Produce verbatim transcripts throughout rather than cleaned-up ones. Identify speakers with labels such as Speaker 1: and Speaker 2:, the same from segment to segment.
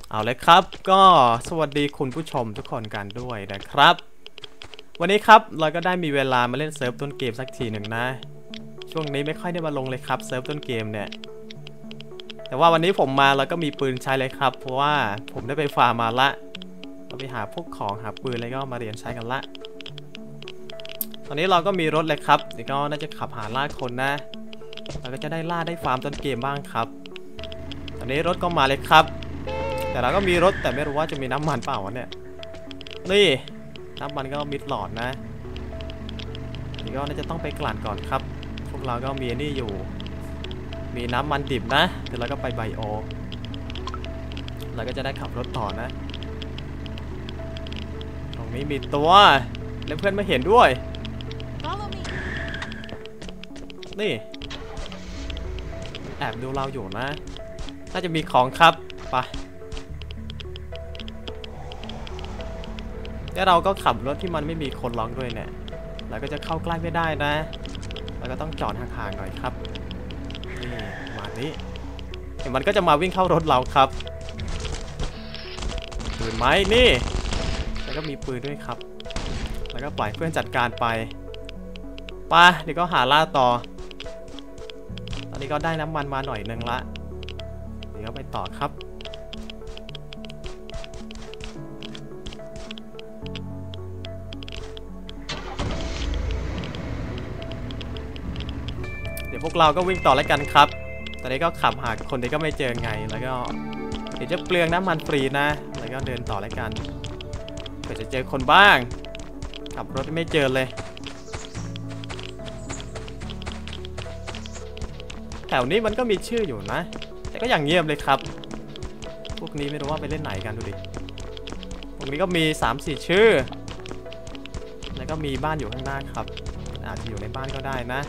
Speaker 1: เอาเลยครับก็สวัสดีคุณผู้ชมทุกคนกันด้วยนะครับวันนี้ครับเราก็ได้มีเวลามาเล่นเซิร์ฟต้นเกมสักทีหนึ่งนะช่วงนี้ไม่ค่อยได้มาลงเลยครับเซิร์ฟต้นเกมเนี่ยแต่ว่าวันนี้ผมมาแล้วก็มีปืนใช้เลยครับเพราะว่าผมได้ไปฟาร์มมาละเราไปหาพวกของหาปืนแล้วก็มาเรียนใช้กันละตอนนี้เราก็มีรถเลยครับเดี๋ยวก็น่าจะขับหาล่าคนนะเราก็จะได้ล่าได้ฟาร์มต้นเกมบ้างครับตอนนี้รถก็มาเลยครับแต่เราก็มีรถแต่ไม่รู้ว่าจะมีน้ำมันเปล่าวะเนี่ยนี่น้ำมันก็มิดหลอดนะนี่ก็น่าจะต้องไปกลั่นก่อนครับพวกเราก็มีนี่อยู่มีน้ำมันดิบนะเดี๋ยวเราก็ไปไบโอเราก็จะได้ขับรถต่อนะตรงนี้มีตัวแล้วเพื่อนไม่เห็นด้วยนี่แอบดูเราอยู่นะน่าจะมีของครับไปแล้วเราก็ขับรถที่มันไม่มีคนล็อกด้วยเนี่ยเราก็จะเข้าใกล้ไม่ได้นะเราก็ต้องจอดห่างๆหน่อยครับนี่ประมาณนี้เดี๋ยวมันก็จะมาวิ่งเข้ารถเราครับปืนไหมนี่แล้วก็มีปืนด้วยครับแล้วก็ปล่อยเพื่อนจัดการไปไปเดี๋ยวก็หาล่าต่อตอนนี้ก็ได้น้ำมันมาหน่อยนึงละเดี๋ยวก็ไปต่อครับเดี๋ยวพวกเราก็วิ่งต่อแล้วกันครับตอนนี้ก็ขับหาคนที่ก็ไม่เจอไงแล้วก็เดี๋ยวจะเปลืองน้ำมันฟรีนะแล้วก็เดินต่อแล้วกันเผื่อจะเจอคนบ้างขับรถไม่เจอเลยแถวนี้มันก็มีชื่ออยู่นะแต่ก็อย่างเงียบเลยครับพวกนี้ไม่รู้ว่าไปเล่นไหนกันดูดิพวกนี้ก็มี สามสี่ ชื่อแล้วก็มีบ้านอยู่ข้างหน้าครับอาจจะอยู่ในบ้านก็ได้นะ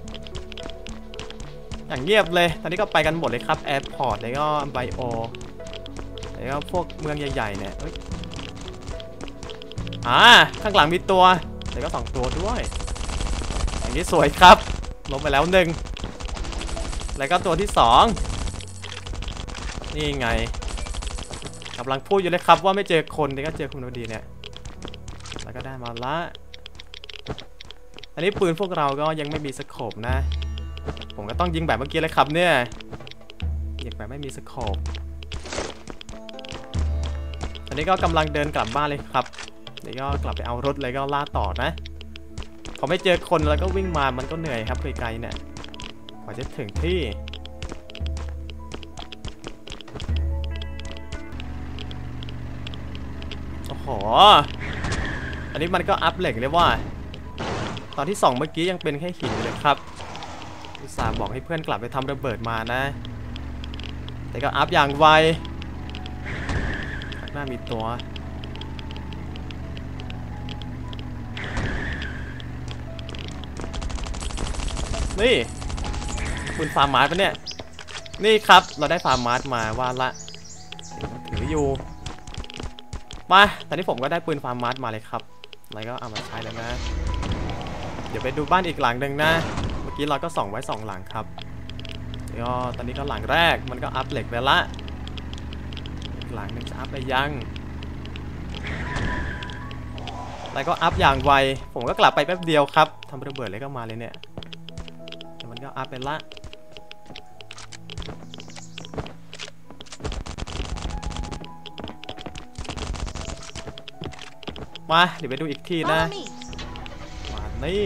Speaker 1: อย่างเงียบเลยตอนนี้ก็ไปกันหมดเลยครับแอร์พอร์ตแล้วก็ไบโอแล้วก็พวกเมืองใหญ่ๆเนี่ยอ่าข้างหลังมีตัวแล้วก็สองตัวด้วยอย่างนี้สวยครับลงไปแล้วหนึ่งแล้วก็ตัวที่สองนี่ไงกำลังพูดอยู่เลยครับว่าไม่เจอคนแต่ก็เจอคนดีเนี่ยแล้วก็ได้มาละอันนี้ปืนพวกเราก็ยังไม่มีสโคปนะผมก็ต้องยิงแบบเมื่อกี้เลยครับเนี่ยยิงแบบไม่มีสโคปตอนนี้ก็กำลังเดินกลับบ้านเลยครับเดี๋ยวก็กลับไปเอารถเลยก็ล่าต่อนะพอไม่เจอคนแล้วก็วิ่งมามันก็เหนื่อยครับไกลๆเนี่ยกว่าจะถึงที่โอ้โหอันนี้มันก็อัพเหล็กเลยว่าตอนที่สองเมื่อกี้ยังเป็นแค่หินเลยครับอุตส่าห์บอกให้เพื่อนกลับไปทำระเบิดมานะแต่ก็อัพอย่างไวข้างหน้ามีตัวนี่ปืนฟาร์มมาร์ทปะเนี่ยนี่ครับเราได้ฟาร์มมาร์ทมาว่าละถืออยู่มาตอนนี้ผมก็ได้ปืนฟาร์มมาร์ทมาเลยครับแล้วก็เอามาใช้แล้วนะเดี๋ยวไปดูบ้านอีกหลังหนึ่งนะเมื่อกี้เราก็ส่องไว้สองหลังครับแล้วก็ตอนนี้ก็หลังแรกมันก็อัพเหล็กไปละอีกหลังนึงจะอัพไปยังแล้วก็อัพอย่างไวผมก็กลับไปแป๊บเดียวครับทำระเบิดเลยก็มาเลยเนี่ยมันก็อัพไปละมาเดี๋ยวไปดูอีกทีนะมานี่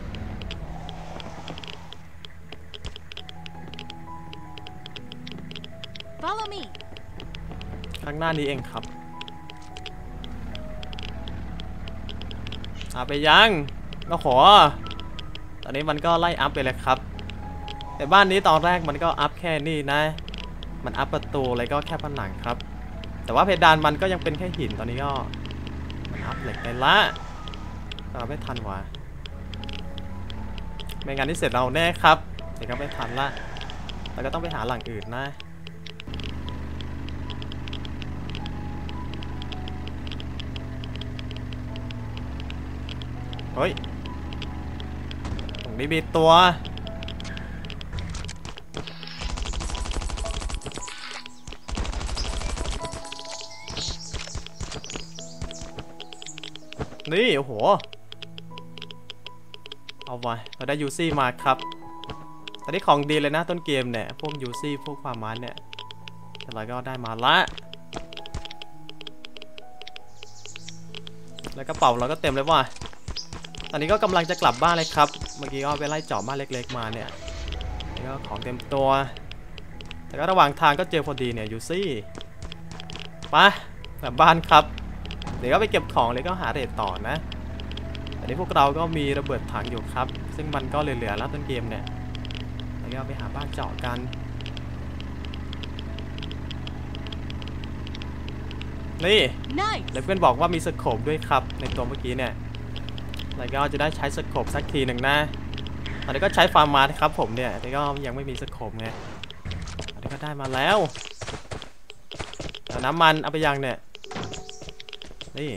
Speaker 1: ข้างหน้านี้เองครับอัพไปยังก็ขอตอนนี้มันก็ไล่อัพไปเลยครับแต่บ้านนี้ตอนแรกมันก็อัพแค่นี้นะมันอัพประตูอะไรก็แค่ผนังครับแต่ว่าเพดานมันก็ยังเป็นแค่หินตอนนี้ก็มันอัพเหล็กไปละเราไม่ทันวะไม่งั้นที่เสร็จเราแน่ครับแต่ก็ไม่ทันละเราก็ต้องไปหาหลังอื่นนะเฮ้ยตรงนี้มีตัวนี่โอ้โหเอาไว้เราได้ยูซี่มาครับตอนนี้ของดีเลยนะต้นเกมเนี่ยพวกยูซี่พวกความมันเนี่ยเราก็ได้มาละแล้วกระเป๋าเราก็เต็มเลยว่ะตอนนี้ก็กำลังจะกลับบ้านเลยครับเมื่อกี้ก็ไปไล่เจาะบ้านเล็กๆมาเนี่ยแล้วก็ของเต็มตัวแต่ก็ระหว่างทางก็เจอพอดีเนี่ยยูซี่ไปกลับบ้านครับเดี๋ยวก็ไปเก็บของเลยก็หาเรทต่อนะอันนี้พวกเราก็มีระเบิดถังอยู่ครับซึ่งมันก็เหลือๆแล้วต้นเกมเนี่ยแล้วก็ไปหาบ้านเจาะกันนี่แล้วเพื่อนบอกว่ามีสโคปด้วยครับในตัวเมื่อกี้เนี่ยแล้วก็จะได้ใช้สโคปสักทีหนึ่งนะอันนี้ก็ใช้ฟาร์มาครับผมเนี่ยแต่ก็ยังไม่มีสโคปไงอันนี้ก็ได้มาแล้วแต่น้ำมันเอาไปยังเนี่ยนี่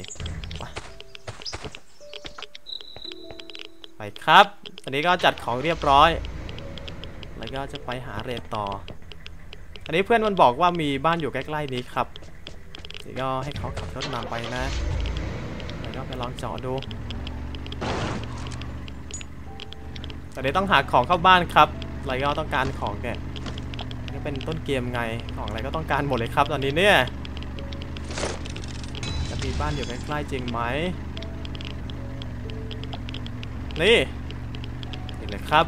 Speaker 1: ไปครับตอนนี้ก็จัดของเรียบร้อยแล้วก็จะไปหาเรทต่ออันนี้เพื่อนมันบอกว่ามีบ้านอยู่ใกล้ๆนี้ครับเดี๋ยวก็ให้เขาขับรถนำไปนะแล้วก็ไปลองเจาะดูตอนนี้ต้องหาของเข้าบ้านครับอะไรก็ต้องการของแกนี่เป็นต้นเกมไงของอะไรก็ต้องการหมดเลยครับตอนนี้เนี่ยจะมีบ้านอยู่ใกล้ๆจริงไหมนี่เห็นเลยครับ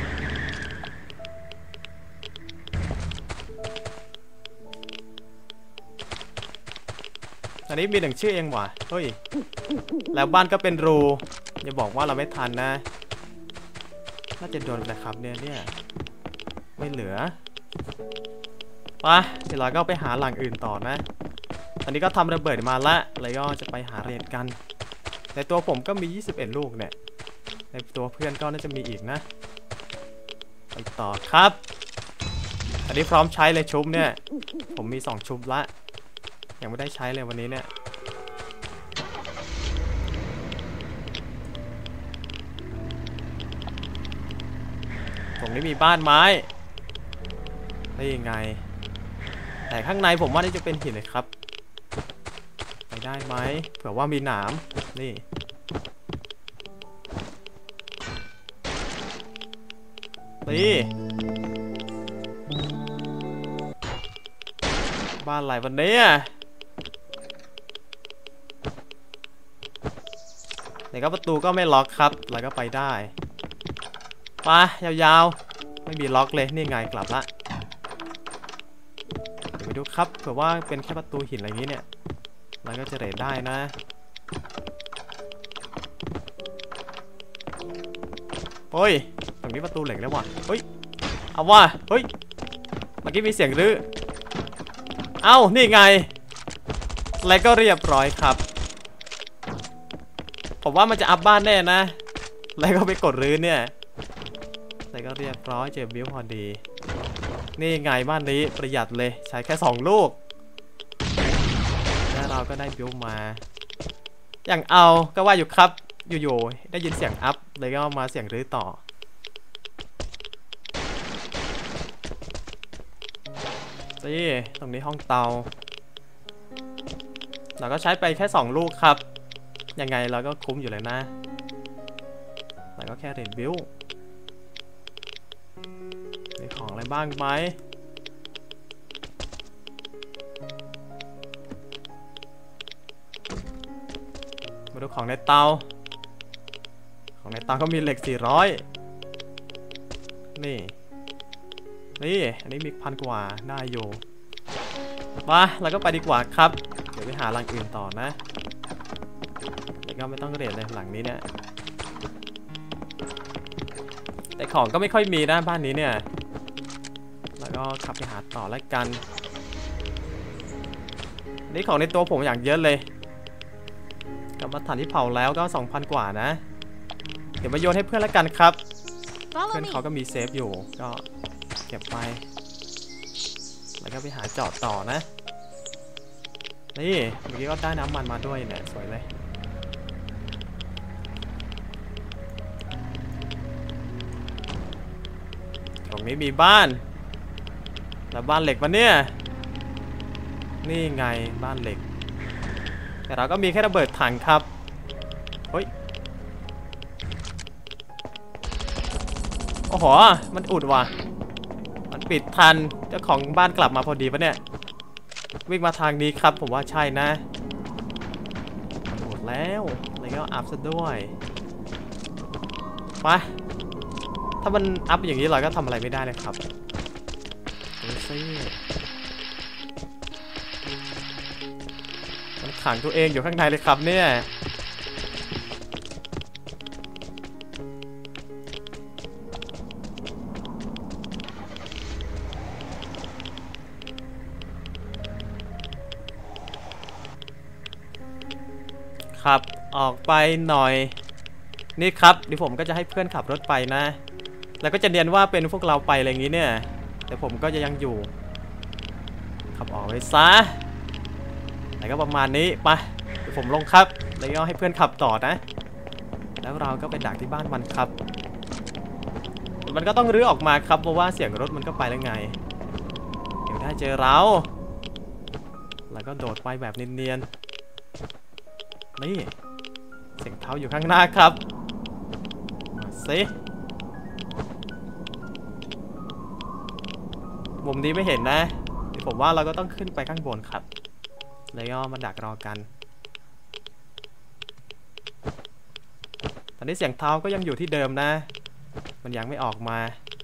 Speaker 1: อันนี้มีหนึ่งชื่อเองว่ะเฮ้ยแล้วบ้านก็เป็นรูอย่าบอกว่าเราไม่ทันนะน่าจะโดนนะครับเนี่ยเนี่ยไม่เหลือไปเดี๋ยวเราก็ไปหาหลังอื่นต่อนะอันนี้ก็ทำระเบิดมาละแล้วก็จะไปหาเรทกันในตัวผมก็มียี่สิบเอ็ดลูกเนี่ยในตัวเพื่อนก็น่าจะมีอีกนะไปต่อครับอันนี้พร้อมใช้เลยชุบเนี่ยผมมีสองชุบละยังไม่ได้ใช้เลยวันนี้เนี่ยตรงนี้มีบ้านไม้ได้ยังไงแต่ข้างในผมว่านี่จะเป็นหินเลยครับไปได้ไหมเผื่อว่ามีหนามนี่นี่บ้านอะไรวันนี้แต่ก็ประตูก็ไม่ล็อกครับแล้วก็ไปได้ไปยาวๆไม่มีล็อกเลยนี่ไงกลับละเดี๋ยวไปดูครับเผื่อว่าเป็นแค่ประตูหินอะไรอย่างนี้เนี่ยแล้วก็จะเรดได้นะโอ้ยตรงนี้ประตูเหล็กแล้วว่ะเฮ้ยเอาว่ะเฮ้ยเมื่อกี้มีเสียงรื้อเอ้านี่ไงแล้วก็เรียบร้อยครับผมว่ามันจะอัพบ้านแน่นะแล้วก็ไปกดรื้อเนี่ยแล้วก็เรียบร้อยเจอบิวพอดีนี่ไงบ้านนี้ประหยัดเลยใช้แค่สองลูกแล้วเราก็ได้บิวมาอย่างเอาก็ว่าอยู่ครับอยู่ๆได้ยินเสียงอัพเลยก็มาเสียงรื้อต่อนี่ตรงนี้ห้องเตาเราก็ใช้ไปแค่สองลูกครับยังไงเราก็คุ้มอยู่เลยนะแล้วก็แค่เรนบิวมีของอะไรบ้างไหมมาดูของในเตาของในเตาก็มีเหล็กสี่ร้อยนี่นี่อันนี้มีพันกว่าได้อยู่มาเราก็ไปดีกว่าครับเดี๋ยวไปหาหลังอื่นต่อนะเดี๋ยวก็ไม่ต้องเรทเลยหลังนี้เนี่ยแต่ของก็ไม่ค่อยมีนะบ้านนี้เนี่ยแล้วก็ขับไปหาต่อแล้วกันนี่ของในตัวผมอย่างเยอะเลยกับมาฐานที่เผาแล้วก็ สองพัน กว่านะเดี๋ยวมาโยนให้เพื่อนแล้วกันครับเพื่อนเขาก็มีเซฟอยู่ก็เก็บไปแล้วก็ไปหาเจาะต่อนะนี่เมื่อกี้ก็ได้น้ำมันมาด้วยเนี่ยสวยเลยตรงนี้มีบ้านแล้วบ้านเหล็กมันเนี่ยนี่ไงบ้านเหล็กแต่เราก็มีแค่ระเบิดถังครับโอ้โหมันอุดว่ะมันปิดทันเจ้าของบ้านกลับมาพอดีปะเนี่ยวิ่งมาทางนี้ครับผมว่าใช่นะหมดแล้วแล้วก็อัพซะด้วยไปถ้ามันอัพอย่างนี้เราก็ทำอะไรไม่ได้เลยครับดูสิมันขังตัวเองอยู่ข้างในเลยครับเนี่ยขับออกไปหน่อยนี่ครับเดี๋ยวผมก็จะให้เพื่อนขับรถไปนะแล้วก็จะเรียนว่าเป็นพวกเราไปอะไรอย่างนี้เนี่ยแต่ผมก็จะยังอยู่ขับออกไปซะแล้วก็ประมาณนี้ไปเดี๋ยวผมลงครับแล้วก็ให้เพื่อนขับต่อนะแล้วเราก็ไปดักที่บ้านมันครับมันก็ต้องรื้อออกมาครับเพราะว่าเสียงรถมันก็ไปแล้วไงเดี๋ยวได้เจอเราแล้วก็โดดไปแบบเนียนๆนี่เสียงเท้าอยู่ข้างหน้าครับมาสิมุมนี้ไม่เห็นนะผมว่าเราก็ต้องขึ้นไปข้างบนครับแล้วก็มาดักรอกันตอนนี้เสียงเท้าก็ยังอยู่ที่เดิมนะมันยังไม่ออกมา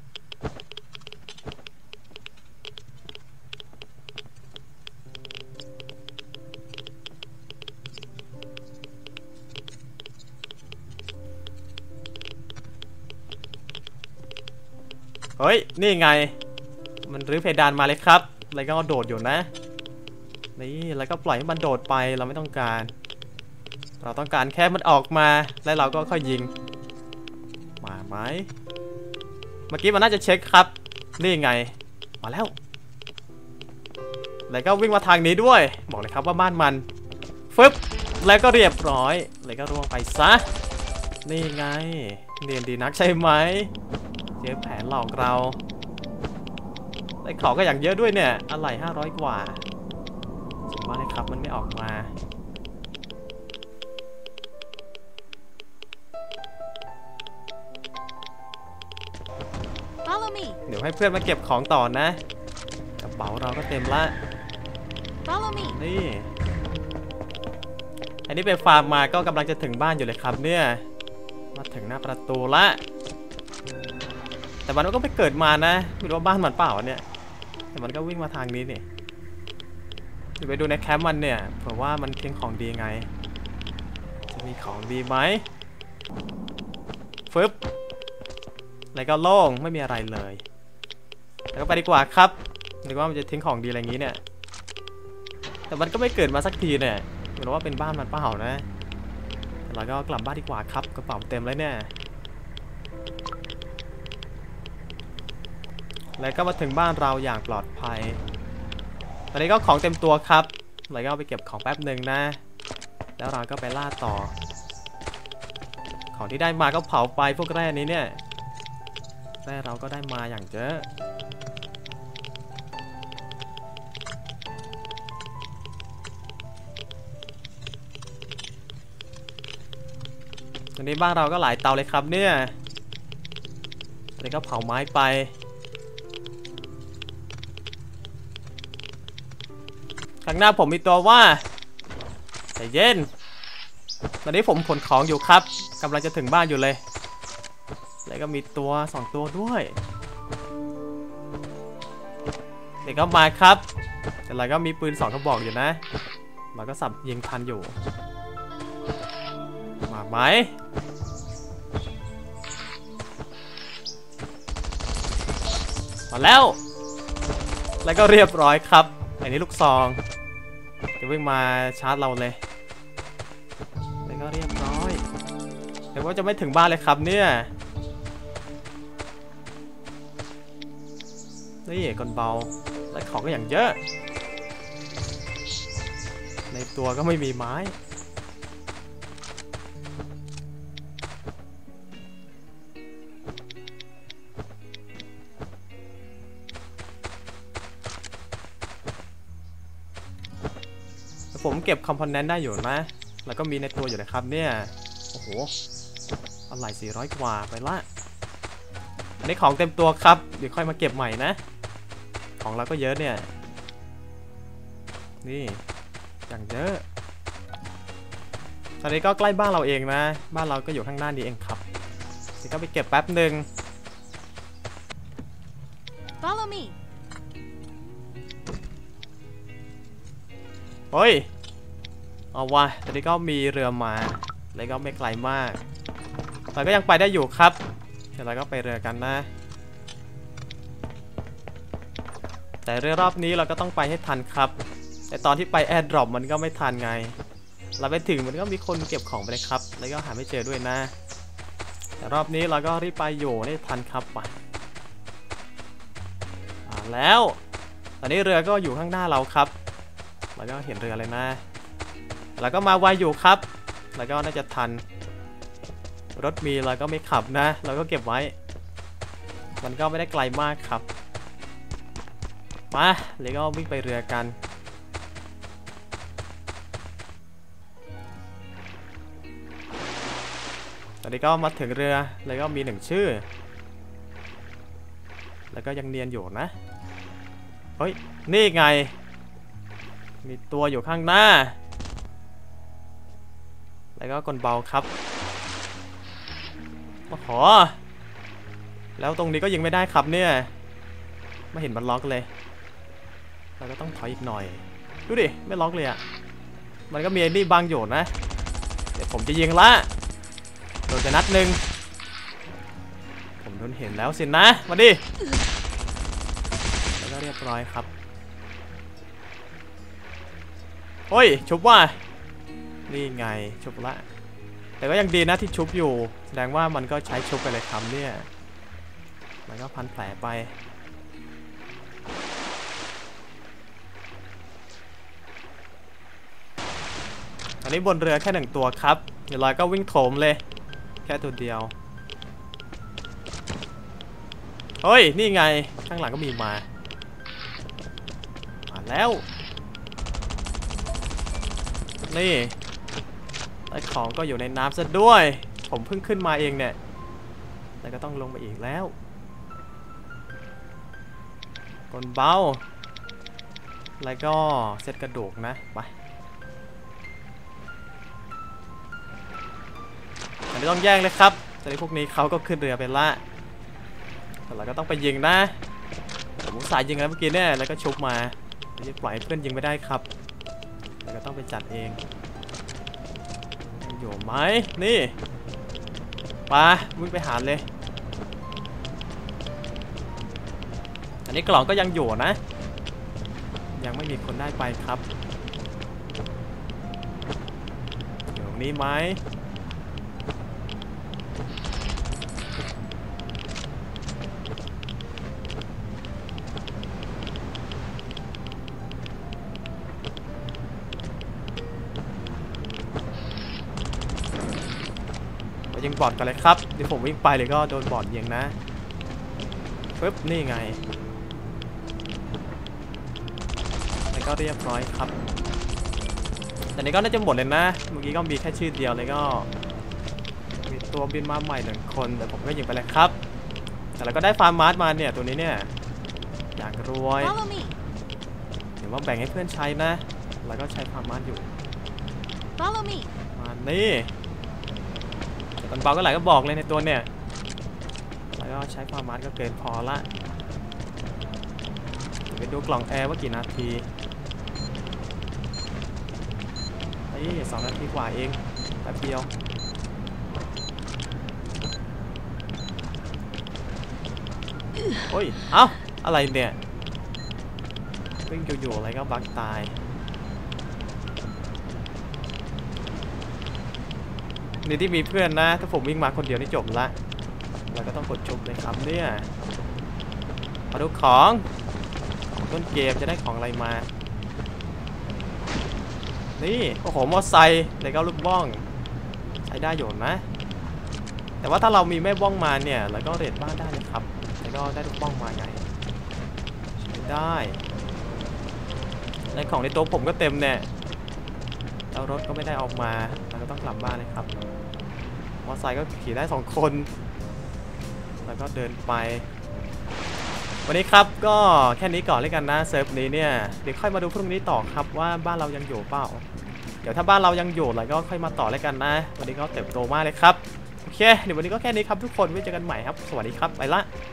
Speaker 1: เฮ้ยนี่ไงมันรื้อเพดานมาเลยครับแล้วก็โดดอยู่นะนี่แล้วก็ปล่อยให้มันโดดไปเราไม่ต้องการเราต้องการแค่มันออกมาแล้วเราก็ค่อยยิงมาไหมเมื่อกี้มันน่าจะเช็คครับนี่ไงมาแล้วแล้วก็วิ่งมาทางนี้ด้วยบอกเลยครับว่าบ้านมันฟึบแล้วก็เรียบร้อยแล้วก็ร่วงไปซะนี่ไงเนียนดีนักใช่ไหมเจอแผนหลอกเราไอ้ของก็อย่างเยอะด้วยเนี่ยอะไรห้าร้อยกว่าจริงว่าเลยครับมันไม่ออกมาเดี๋ยวให้เพื่อนมาเก็บของต่อนะกระเป๋าเราก็เต็มละนี่อันนี้ไปฟาร์มมาก็กำลังจะถึงบ้านอยู่เลยครับเนี่ยมาถึงหน้าประตูละแต่มันก็ไม่เกิดมานะไม่รู้ว่าบ้านมันเปล่าเนี่ยแต่มันก็วิ่งมาทางนี้นี่เดี๋ยวไปดูในแคมป์มันเนี่ยเผื่อว่ามันทิ้งของดีไงจะมีของดีไหมฟึบแล้วก็โล่งไม่มีอะไรเลยแล้วก็ไปดีกว่าครับนึกว่ามันจะทิ้งของดีอะไรอย่างนี้เนี่ยแต่มันก็ไม่เกิดมาสักทีเนี่ยไม่รู้ว่าเป็นบ้านมันเปล่านะเราก็กลับบ้านดีกว่าครับกระเป๋าเต็มเลยเนี่ยแล้วก็มาถึงบ้านเราอย่างปลอดภัยตอนนี้ก็ของเต็มตัวครับแล้วก็ไปเก็บของแป๊บหนึ่งนะแล้วเราก็ไปล่าต่อของที่ได้มาก็เผาไปพวกแร่นี้เนี่ยแร่เราก็ได้มาอย่างเยอะตอนนี้บ้านเราก็หลายเตาเลยครับเนี่ยตอนนี้ก็เผาไม้ไปข้างหน้าผมมีตัวว่าใจเย็นตอนนี้ผมขนของอยู่ครับกำลังจะถึงบ้านอยู่เลยแล้วก็มีตัวสองตัวด้วยเด็กก็มาครับแต่เราก็มีปืนสองกระบอกอยู่นะเราก็สับยิงทันอยู่มาไหมมาแล้วแล้วก็เรียบร้อยครับอันนี้ลูกซองจะวิ่งมาชาร์จเราเลยแล้วก็เรียบร้อยเดี๋ยวว่าจะไม่ถึงบ้านเลยครับเนี่ยนี่กลเบาและของก็อย่างเยอะในตัวก็ไม่มีไม้ผมเก็บคอมโพเนนต์ได้อยู่นะแล้วก็มีในตัวอยู่นะครับเนี่ยโอ้โหอะไรสี่ร้อยกว่าไปละนี้ของเต็มตัวครับเดี๋ยวค่อยมาเก็บใหม่นะของเราก็เยอะเนี่ยนี่อย่างเยอะตอนนี้ก็ใกล้บ้านเราเองนะบ้านเราก็อยู่ข้างหน้านี้เองครับนี่ก็ไปเก็บแป๊บหนึ่ง
Speaker 2: Follow me
Speaker 1: เฮ้ยเอาวะตอนนี้ก็มีเรือมาแล้วก็ไม่ไกลมากเราก็ยังไปได้อยู่ครับเดี๋ยวเราก็ไปเรือกันนะแต่เรือรอบนี้เราก็ต้องไปให้ทันครับแต่ตอนที่ไปแอร์ดรอปมันก็ไม่ทันไงเราไปถึงมันก็มีคนเก็บของไปเลยครับแล้วก็หาไม่เจอด้วยนะแต่รอบนี้เราก็รีบไปอยู่ได้ทันครับไปแล้วตอนนี้เรือก็อยู่ข้างหน้าเราครับเราก็เห็นเรือเลยนะแล้วก็มาไวอยู่ครับแล้วก็น่าจะทันรถมีเราก็ไม่ขับนะเราก็เก็บไว้มันก็ไม่ได้ไกลมากครับมาเลยก็วิ่งไปเรือกันตอนนี้ก็มาถึงเรือเลยก็มีหนึ่งชื่อแล้วก็ยังเนียนอยู่นะเฮ้ยนี่ไงมีตัวอยู่ข้างหน้าแล้วก็กลเบาครับโอ้โหแล้วตรงนี้ก็ยิงไม่ได้ครับเนี่ยไม่เห็นมันล็อกเลยเราก็ต้องถอยอีกหน่อยดูดิไม่ล็อกเลยอ่ะมันก็มีไอ้นี่บังอยู่นะเดี๋ยวผมจะยิงละโดนจะนัดหนึ่งผมโดนเห็นแล้วสินะมาดิแล้วก็เรียบร้อยครับโอ้ยชุบว่านี่ไงชุบละแต่ก็ยังดีนะที่ชุบอยู่แสดงว่ามันก็ใช้ชุบไปเลยครับเนี่ยมันก็พันแผลไปอันนี้บนเรือแค่หนึ่งตัวครับเดี๋ยวเราก็วิ่งโถมเลยแค่ตัวเดียวเฮ้ยนี่ไงข้างหลังก็มีมามาแล้วนี่ไอ้ของก็อยู่ในน้ำซะด้วยผมเพิ่งขึ้นมาเองเนี่ยแต่ก็ต้องลงไปอีกแล้วกลเบาแล้วก็เซตกระดูกนะไปอันนี้ต้องแย่งเลยครับตอนนี้พวกนี้เขาก็ขึ้นเรือไปละแต่เราก็ต้องไปยิงนะผมสายยิงแล้วเมื่อกี้เนี่ยแล้วก็ชุบมาจะปล่อยเพื่อนยิงไม่ได้ครับแล้วก็ต้องไปจัดเองอยู่ไหมนี่ไปวิ่งไปหาเลยอันนี้กล่องก็ยังอยู่นะยังไม่มีคนได้ไปครับอยู่ตรงนี้ไหมยิงบอดกันเลยครับเดี๋ยวผมวิ่งไปเลยก็โดนบอดยิงนะปึ๊บนี่ไงแล้วก็เรียบร้อยครับแต่นี้ก็น่าจะหมดเลยนะเมื่อกี้ก็มีแค่ชื่อเดียวเลยก็มีตัวบินมาใหม่หนึ่งคนแต่ผมก็ยิงไปเลยครับแต่เราก็ได้ฟาร์มมาร์ทมาเนี่ยตัวนี้เนี่ยอยากรวยเดี๋ยวว่าแบ่งให้เพื่อนใช้นะแล้วก็ใช้ฟาร์มมาร์ทอยู่มานี่ตอนเบาก็หลายก็บอกเลยในตัวเนี่ยแล้วก็ใช้ความมัดก็เกินพอละไปดูกล่องแอร์ว่ากี่นาทีไอ้สองนาทีกว่าเองแป๊บเดียวโอ้ยเอ้าอะไรเนี่ยวิ่งอยู่ๆอะไรก็บักตายนี่ที่มีเพื่อนนะถ้าผมวิ่งมาคนเดียวนี่จบละเราก็ต้องกดจบเลยครับเนี่ยมาดูของของต้นเกมจะได้ของอะไรมานี่โอ้โหมอไซค์แล้วก็ลูกบ้องใช้ได้อยู่นะแต่ว่าถ้าเรามีแม่บ้องมาเนี่ยเราก็เรทบ้านได้เลยครับแล้วก็ได้ลูกบ้องมาไงใช้ได้ในของในตัวผมก็เต็มเนี่ยแล้วรถก็ไม่ได้ออกมาเราก็ต้องกลับบ้านเลยครับมอไซค์ก็ขี่ได้สองคนแล้วก็เดินไปวันนี้ครับก็แค่นี้ก่อนเลยกันนะเซิร์ฟนี้เนี่ยเดี๋ยวค่อยมาดูพรุ่งนี้ต่อครับว่าบ้านเรายังอยู่เปล่าเดี๋ยวถ้าบ้านเรายังอยู่เราก็ค่อยมาต่อเลยกันนะวันนี้ก็เติบโตมากเลยครับโอเคเดี๋ยววันนี้ก็แค่นี้ครับทุกคนไว้เจอกันใหม่ครับสวัสดีครับไปละ